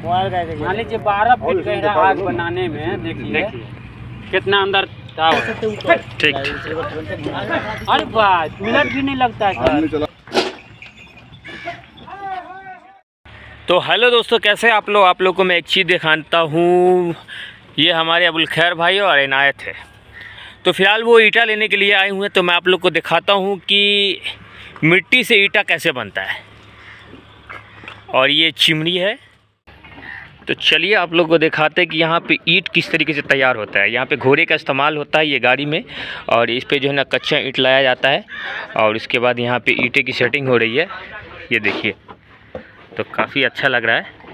मान लीजिए 12 फीट गहरा आग बनाने में देखिए कितना अंदर था। ठीक। अरे बात मिनट भी नहीं लगता है सर। तो हेलो दोस्तों, कैसे आप लोग को मैं एक चीज़ दिखाता हूँ। ये हमारे अबुल खैर भाई और इनायत है। तो फिलहाल वो ईटा लेने के लिए आए हुए हैं, तो मैं आप लोग को दिखाता हूँ कि मिट्टी से ईटा कैसे बनता है। और ये चिमनी है। तो चलिए आप लोग को दिखाते हैं कि यहाँ पे ईंट किस तरीके से तैयार होता है। यहाँ पे घोड़े का इस्तेमाल होता है ये गाड़ी में, और इस पे जो है ना कच्चा ईंट लाया जाता है, और उसके बाद यहाँ पे ईंटे की सेटिंग हो रही है। ये देखिए, तो काफ़ी अच्छा लग रहा है।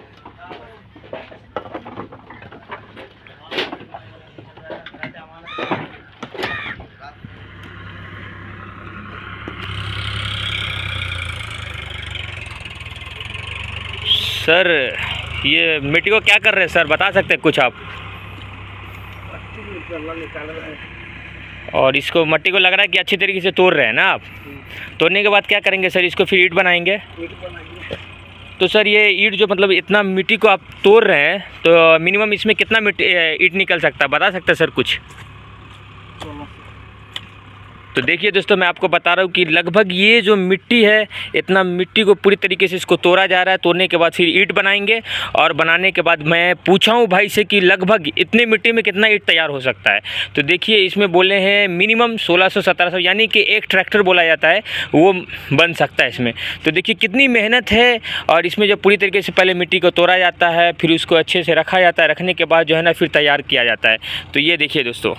सर ये मिट्टी को क्या कर रहे हैं सर, बता सकते हैं कुछ आप? और इसको मट्टी को लग रहा है कि अच्छी तरीके से तोड़ रहे हैं ना आप। तोड़ने के बाद क्या करेंगे सर, इसको फिर ईंट बनाएंगे। तो सर ये ईंट जो मतलब इतना मिट्टी को आप तोड़ रहे हैं, तो मिनिमम इसमें कितना मिट्टी ईंट निकल सकता है, बता सकते हैं सर कुछ? तो देखिए दोस्तों, मैं आपको बता रहा हूँ कि लगभग ये जो मिट्टी है, इतना मिट्टी को पूरी तरीके से इसको तोड़ा जा रहा है। तोड़ने के बाद फिर ईंट बनाएंगे, और बनाने के बाद मैं पूछा हूँ भाई से कि लगभग इतनी मिट्टी में कितना ईंट तैयार हो सकता है। तो देखिए इसमें बोले हैं मिनिमम 1600-1700, यानी कि एक ट्रैक्टर बोला जाता है वो बन सकता है इसमें। तो देखिए कितनी मेहनत है। और इसमें जब पूरी तरीके से पहले मिट्टी को तोड़ा जाता है, फिर उसको अच्छे से रखा जाता है, रखने के बाद जो है ना फिर तैयार किया जाता है। तो ये देखिए दोस्तों,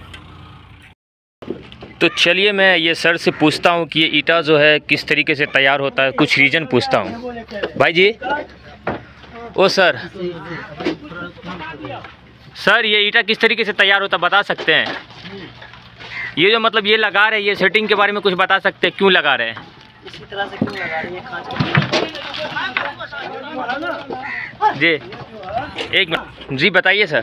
तो चलिए मैं ये सर से पूछता हूँ कि ये ईटा जो है किस तरीके से तैयार होता है, कुछ रीजन पूछता हूँ। भाई जी, ओ सर ये ईटा किस तरीके से तैयार होता है, बता सकते हैं? ये जो मतलब ये लगा रहे हैं, ये सेटिंग के बारे में कुछ बता सकते हैं, क्यों लगा रहे हैं? इसी तरह से क्यों लगा रही है जी? एक मिनट जी, बताइए सर।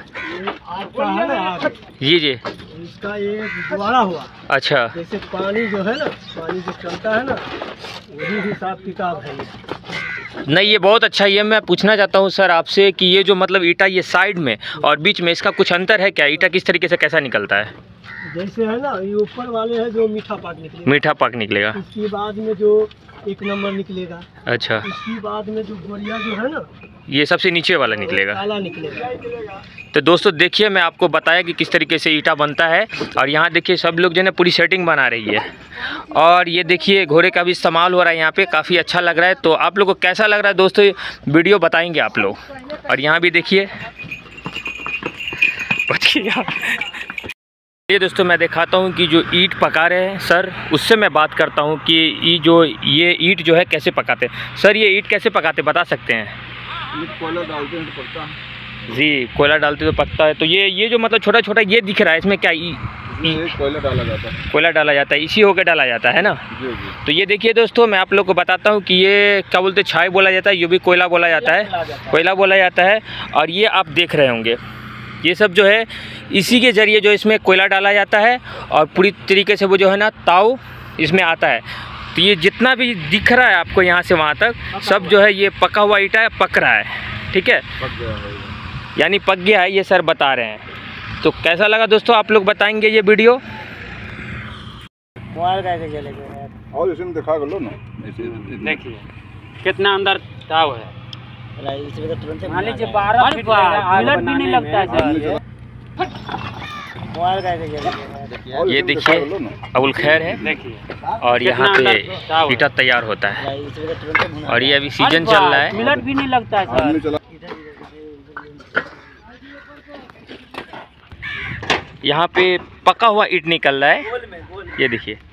जी जी, इसका ये द्वारा हुआ। अच्छा, जैसे पानी जो है ना, पानी जो चलता है ना, वही हिसाब किताब है ये। नहीं ये बहुत अच्छा। ये मैं पूछना चाहता हूँ सर आपसे कि ये जो मतलब ईटा ये साइड में और बीच में, इसका कुछ अंतर है क्या? ईटा किस तरीके से कैसा निकलता है? जैसे है ना, ये ऊपर वाले है जो मीठा पाक निकलेगा। मीठा पाक निकलेगा। इसके बाद में जो 1 नंबर निकलेगा। अच्छा। इसके बाद में जो गोरिया जो है ना, ये सबसे नीचे वाला निकलेगा। काला निकलेगा। तो दोस्तों देखिए, मैं आपको बताया कि किस तरीके से ईटा बनता है। और यहाँ देखिए सब लोग जो है ना पूरी सेटिंग बना रही है। और ये देखिए घोड़े का भी इस्तेमाल हो रहा है यहाँ पे, काफ़ी अच्छा लग रहा है। तो आप लोग को कैसा लग रहा है दोस्तों, वीडियो बताएंगे आप लोग। और यहाँ भी देखिए ये दोस्तों मैं दिखाता हूँ कि जो ईंट पका रहे हैं सर, उससे मैं बात करता हूँ कि ये ईंट जो है कैसे पकाते हैं। सर ये ईंट कैसे पकाते बता सकते हैं? कोयला डालते हैं तो पकता है। जी, कोयला डालते तो पकता है। तो ये जो मतलब छोटा छोटा ये दिख रहा है, इसमें क्या कोयला डाला जाता है? कोयला डाला जाता है, इसी होकर डाला जाता है ना। जी जी। तो ये देखिए दोस्तों, मैं आप लोग को बताता हूँ कि ये क्या बोलते हैं, छाई बोला जाता है, ये भी कोयला बोला जाता है, कोयला बोला जाता है। और ये आप देख रहे होंगे, ये सब जो है इसी के ज़रिए जो इसमें कोयला डाला जाता है, और पूरी तरीके से वो जो है ना ताव इसमें आता है। तो ये जितना भी दिख रहा है आपको यहाँ से वहाँ तक, सब जो है ये पका हुआ ईटा है, पक रहा है। ठीक है, यानी पक गया है, ये सर बता रहे हैं। तो कैसा लगा दोस्तों, आप लोग बताएंगे ये वीडियो? मोबाइल कैसे चलेगा और इसमें दिखा कर लो ना। देखिए कितना अंदर ताव है। मान लीजिए 12 फीट मिनट भी नहीं लगता है सर। मोबाइल कैसे चलेगा? ये देखिए अबुल खैर है, और यहाँ पे ईटा तैयार होता है। और ये अभी सीजन चल रहा है, मिनट भी नहीं लगता है सर। यहाँ पे पका हुआ ईंट निकल रहा है। ये देखिए,